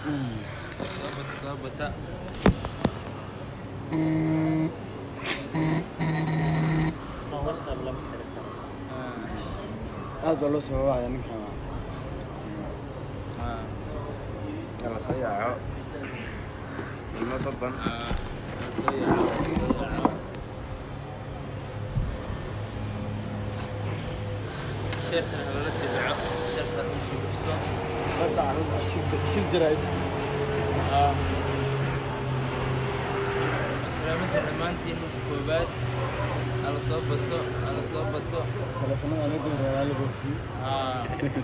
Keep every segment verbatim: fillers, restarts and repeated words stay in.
صابت صابت ما وصل لم تركه هذا لو سواه يعني كمان اه يلا سياعة ما طبعا شيرتنا ولا سبعة شيرتنا في بستون بدأ على شيل شيل جرايد اه سلامتنا دمانتين كوبات على صوبته على صوبته تلفوننا أنا دور على بوسي اه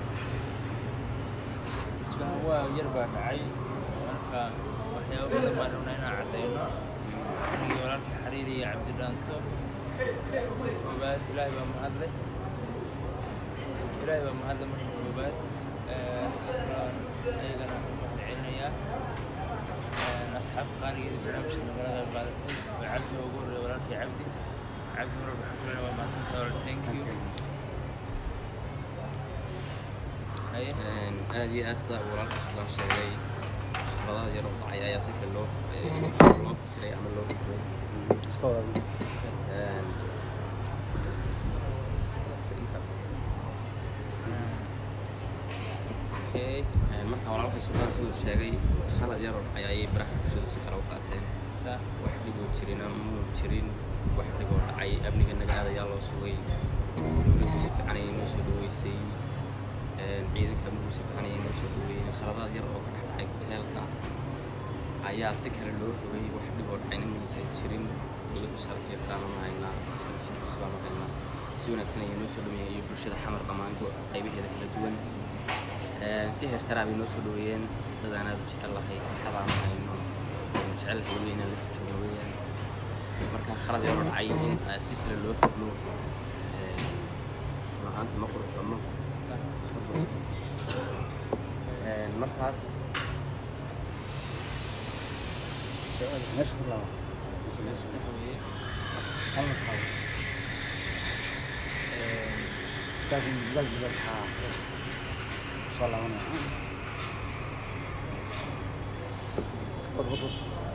اسمه هو يربع عي marka waxyaabo badan baan rabnaa inaan cadeyno anigii walaalkii xariiri iyo cabdi dhaanto koobaad ilaahay baa mahad leh ilaahay baa mahad leh marka koobaad ayagana waxaan celinayaa asxaabta qaaligeeda barnaamijka nagala qayb qaadatay waa cabdi ugu horreeya walaalkii cabdi cabdi mar waxaan ku leenahay waa mahadsantahay walaal thank you aad iyo aad sidaa walaalka sudaan sheegay خلاص يروح معي أي أصير اللوف اللوف سريع عمل لوف سكواد اوكي marka walaalka Suudaan sidoo sheegay khalad yar oo ay baraha bulshada si kala u qaateen sa wax dhibo jirina muu jirin wax dhibo dhacay amniga naga aadayaa loo sugay dawladdu si fiican ay noo soo dhaweysay ciidanka amnigu si fiican ay noo soo dhaweeyeen khaladaad yar oo ka dhacay hoteelka ayaa si kale loo rogay wax dhibo dhacayna maysan jirin dawladdu sharafyo kala mahaynaa isbaa mahaynaa si wanaagsan ay noo soo dhaweeyeen iyo bulshada xamar dhammaan qaybaheeda kala duwan si heersaraa bay noo soo dhaweeyeen dad aan aad u jecel lahay farxadaan hayno jecel haweeneyna la soo dhaweeyeen marka khalad yar oo dhacay in si kale loo fahmo maanta ma qurux badno markaas ماشي كلها خلنا نحاول لازم لازم نلحق ان شاء الله هنا اسقط غطر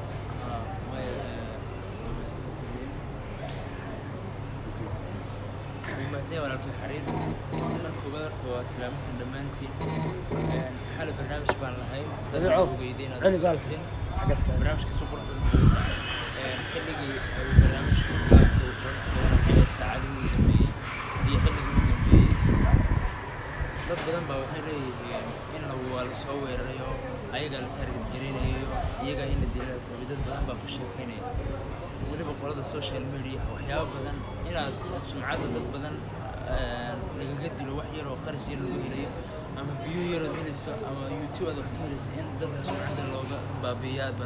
زي ولا في حرير مركو بدرت وسلامة دمانتي حال برنامج بان لهاي سريعو علي بالك برنامج كسوبر خليجي برنامج ساعدني جنبي هي خليجي جنبي dad badan baa waxay leeyihiin in la wada soo weerarayo ayaga la target gareynayo iyaga in la dilay dad badan baa ku sheekeynaya waliba qolada social media waxyaabo badan inaad sumcada dad badan lagaga dilo wax yar oo qarash yar lagu helayo ama view yar oo helayso ama YouTube aad wax ka helayso in dadka sumcada looga baabi'iyaad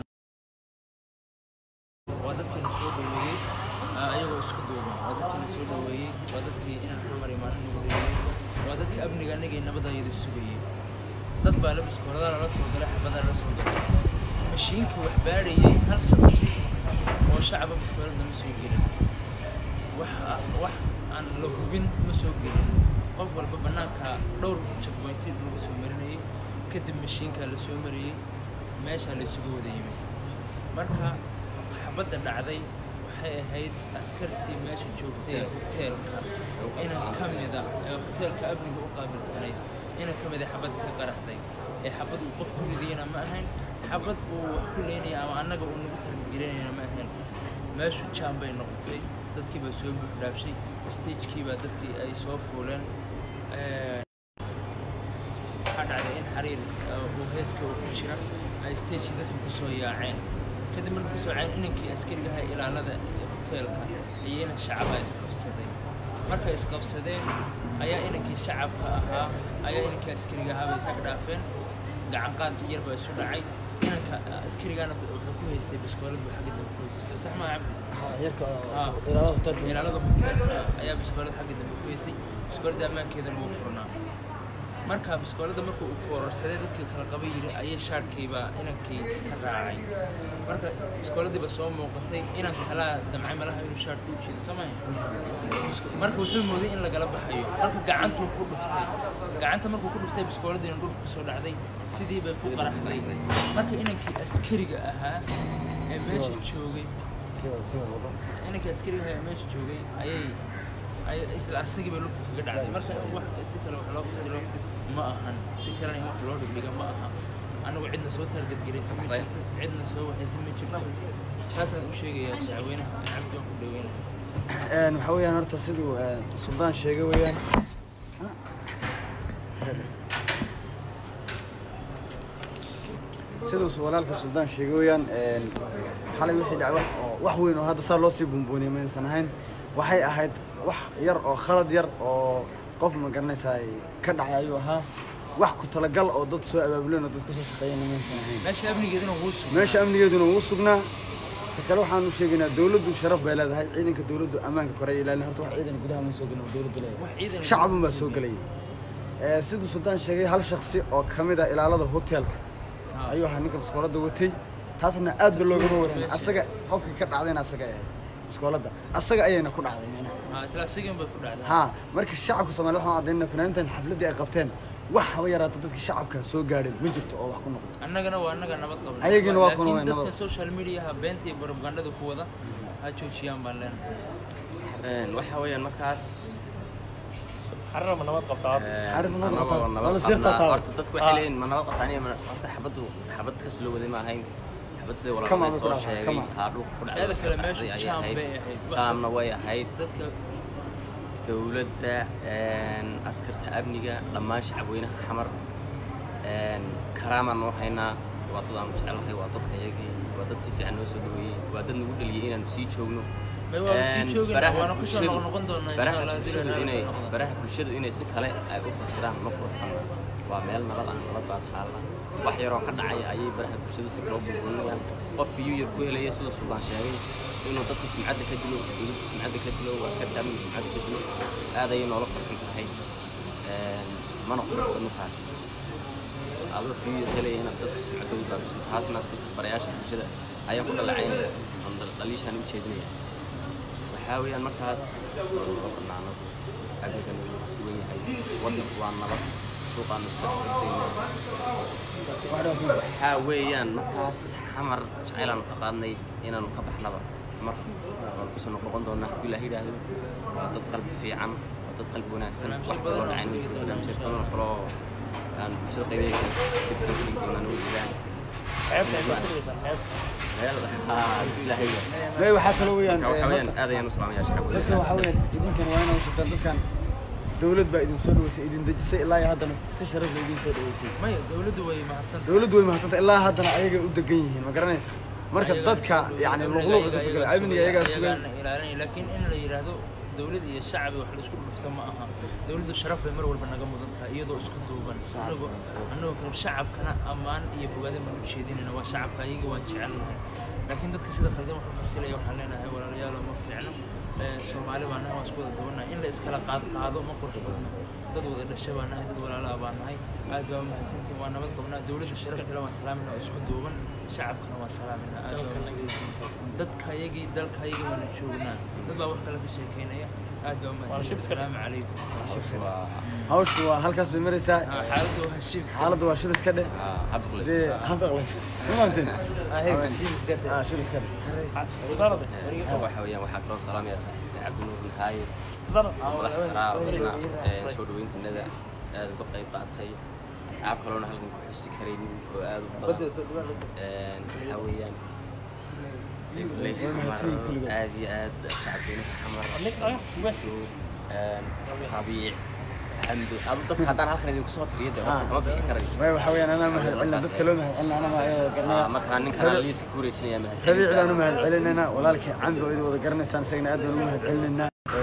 waa dadkii la soo dhaweeyey ayagoo isku duuban waa dadkii la soo dhaweeyey waa dadkii inaan xamar imaanin lagu leeyahay waa dadka amniga anagay nabada ayada sugayay dad baa la biskoorada la soo galay xabada la soo galay mashiinka wax baarayay hal shaqsi oo shacab biskoorada ma soo gelin wax wax aan la hubin ma soo gelin qof walba banaanka dhowr checkpoint lagu soo marinayay kadib mashiinka la soo mariyay meesha la isugu wada yimid marka xabada dhacday waxay ahayd askartii meesha joogtay hoteelka in kamida hoteelka amniga u qaabilsanayd in kamida xabad ka qaraxday ee xabad uu qof ku ridayna ma ahayn xabad uu wax ku leeyahay ama annaga uu nagu tarbiyeynayna ma ahayn meeshu jam bay noqotay dadkii baa soo buuxdhaafshay stage-kii baa dadkii ay soo fuuleen waxaa dhacday in xariir uu heeska uu ku jira ay stage-kii dadku ku soo yaaceen kadib markuu ku soo yaaceen inankii askarigaha ilaalada hoteelka iyo inan shacaba isqabsaday markay isqabsadeen ayaa inankii shacabka ahaa ayaa inankii askariga ahaa bay isaga dhaafeen gacan qaad yar baa isu dhacay inanka askarigana wuxuu ku haystay biskoolad buu xagga dambe ku haystay sax ma cabdi ilaalada hoteelka ayaa biskoolad xagga dambe ku haystay biskooladda ammaankeeda lagu furnaa marka biskoolada markuu u foorarsaday dadkii kala qabay yiri ayay shaadkayba inankii ka raacay marka biskooladii ba soo muuqatay inan kala damcay malaha inuu shaad ku jiido samay marka wuxuu mooday in laga baxayo marka gacantu ku dhuftay gacanta markuu ku dhuftay biskooladii inuu dhulka soo dhacday sidii bay ku qaraxday marka inankii askariga ahaa ee meesha joogay inankii askariga ahaa ee meesha joogay ayay ay isla asagii bay lugta kaga dhacday marka wax si kale wax loo fasiro ma ahan si kale in wax loo dhigdhiga ma aha anigu cidna soo target garaysan ma jirto cidna soo waxaysan ma jirto taasaan u sheegayaa shacweynaha cabdi ku dhaweynaya een waxa weeyaan horta siduu Suldaan sheegay weeyaan sidoo walaalka Suldaan sheegay weeyaan een xalay wixii dhacay wax weyn oo hadda saa loo sii bumbuuniyay ma aysan ahayn waxay ahayd wax yar oo khalad yar oo qof ma garanaysaa ka dhacay ayuu ahaa wax ku talagal oo dad soo abaabuleen oo dad ka soo shaqeeyeen ma aysan ahayn meesha amnigeeduna wuu sugnaa meesha amnigeeduna wuu sugnaa kale waxaan u sheegaynaa dawladdu sharaf bay leedahay ciidanka dawladdu ammaanka kore ilaalin horta wax ciidan gudaha ma soo galin dawladdu leedahay shacab ma soo galay ee sidoo Suldaan sheegay hal shakhsi oo kamid ah ilaalada hotelka ayuu ahaa ninka biskoolada watay taasna aad ba looga wareeyay asaga qofka ka dhacdayna asaga ah biskoolada asaga ayayna ku dhacday meena ha isla asaga bay ku dhacday ha marka shacabka Soomaaliyeed waxaan cadeynaa fanaantan xafladii ay qabteen wax haba yaraata dadka shacabka soo gaadhay ma jirto oo wax ku noqdo annagana waa annaga nabad qabnaa ayagina waa kuna nabad dadka social media ha beenta iyo propaganda ku wada ha joojiyaan baan leenahay een waxa weeyaan markaas حرر من نبض قطعات حرر من نبض قطعات والله سير قطعات dadku waxay leeyihiin ma nabad qataaniya horta xabadu xabad ka soo waday ma ahayn xabad sidii walaal soo sheegay haadhu ku dhacay kala meesha jaam bay ahayd jaamna way ahayd dadka dawladda een askarta amniga dhammaan shacabweynaha xamar een karaama noo haynaa waa dad aan jecelahay waa dad hayagii waa dad si fiican noo soo dhaweeyay waa dad nagu dhaliyay inaan sii joogno baraha bulshadu inay si kale ay u fasiraan ma qurxan waa meel nabad ah nabad baad xaalna wax yar oo ka dhacay ayay baraha bulshadu si kale u burburinayaan qof iyo yar ku helaya sida Suldaan sheegay inuu dadka sumcadda ka dilo inuu sumcadda ka dilo waa ka daamin sumcadda ka dilo aad ay nolol farxin tahay een mana qurxan markaas adu fiir helayna dadka sumcadda u baabiso taasna barayaasha bulshada ayaa ku dhalacayn dhaliishan u jeedinaya حاويان مركز معنا أبي كانوا يسوي هاي وضع وان نبض سوق عن السوق حاويان مركز حمر شعيلا نقارني إن نقبح نبض مر بس نقول دونا كل هيدا هذا وضد قلب في عم وضد قلب وناسن واحد ولا عين وجد ولا مشيت كمان خلاص كان سوق يبيك بتسوي كمان وجدان way waxa kale weeyaan aad ayaan u salaamayaa shacabka waxa weeyaan idinkan waa inuu shaqo dadkan dawlad baa idin soo dhaweysay idin dajisay ilaa haddana si sharaf leh idin soo dhaweysay may dawladdu way mahadsan dawladdu way mahadsan ilaa haddana ayaga u degan yihiin ma garanaysa marka dadka yaani luqluq ka soo galay amniga ayaga sugan laakiin in la yiraahdo dawlad iyo shacab wax la isku dhufto ma aha dawladdu sharaf ay mar walba naga mudan tahay iyadoo isku duuban anagu anagu shacabkana amaan iyo bogaadin ma u jeedinayna waa shacabka ayaga waan jecelnahay laakiin dadka sida khaldan wax u fasilay waxaan leenahay walaalayaal ma fiicno Soomaali baan nahay isku wada doonaa in la iskala qaad qaado ma qurux badna dad wada dhashay baan nahay dad walaalaha baan nahay aad baa mahadsantiin waa nabad qabnaa dawladda sharafkeeda waa salaamina isku duuban shacabkana waa salaamina aad baa mahadsantiin dadka ayagii dalka ayagii waan joognaa dad baa wax kale ka sheekeynaya aad baa mahadsantiin assalaamu calaykum hawshu waa halkaas bay maraysaa xaaladdu waa shibis xaaladdu waa shibis ka dheh habqle habqle maantin ah shibis ka dheh ah shibis ka dheh waxa weeyaan waxa kala salaamaya saaxiibka Cabdinuur Haye madaxsara soo dhaweyntanada aad uga qayb qaatay asxaab kaloona halkan ku xusi karaynin oo aad u badan een waxa weeyaan aad iyo aad shacabkeena xamar ربيع حمد أبو دك هذا هالكن يدي كسوت بيده ما بيحكي كريه ما وحويان أنا مهل علنا دك كلهم مهل علنا أنا ما قرنا ما كان نك أنا ليس كوري شنيا مهل ربيع أنا مهل علنا ولا لك عنده إذا وذا قرنا سان سينا أدنى مهل علنا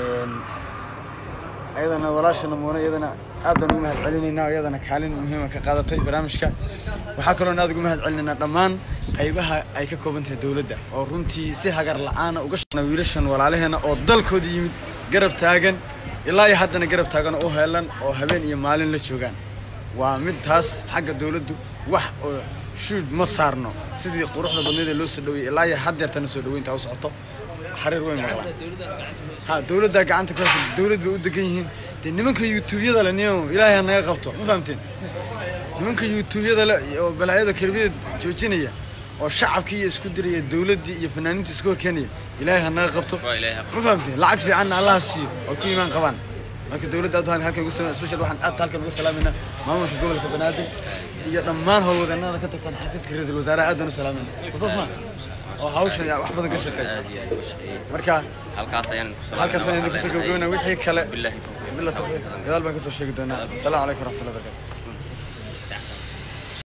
أيضا ولا شيء نمونا أيضا أدنى مهل علنا أيضا كحالين مهمة كقادة طيب برامجك وحكروا نادق مهل علنا ضمان قيبها أي ككوبنت الدولة ده أو رنتي سيها قر العانة وقشنا ويرشن ولا عليهنا أو ضل كودي قرب تاجن ilaa iyo haddana garab taagan oo heelan oo habeen iyo maalin la joogaan ومد تاس حق دولته وح شو ما صارنا سيدي قروحنا بدنا لو سدوي لا يحد يرتنا سدوي أنت أوسعته حرير وين مرة ها دولة ده قاعد تكرس دولة بيود جيهين تنمك يوتيوب هذا لنيو إلهي أنا يقبطه ما فهمتين نمك يوتيوب هذا لا بلا هذا كربيد جوجينية والشعب كي يسكدري الدولة دي يفنانين تسكور كنية إلهي أنا يقبطه ما فهمتين لعك في عنا الله السيء وكي من قبان لكن الدولة ده هان هالك يقول سبيشال واحد أت هالك يقول سلامنا ما هو في قبل كبنادم يضمان هو ذا أنا كنت تنحفز كريز الوزارة أدنى سلامنا خصوصا أو هاوش يا أحمد قشة مركا halkaas ayaan halkaas ayaan ku soo gabagabeynaa wixii kale billahi tawfiiq billahi tawfiiq gadaal baan ka soo sheegi doonaa. Assalaamu calaykum waraxmatullahi wabarakaatuh.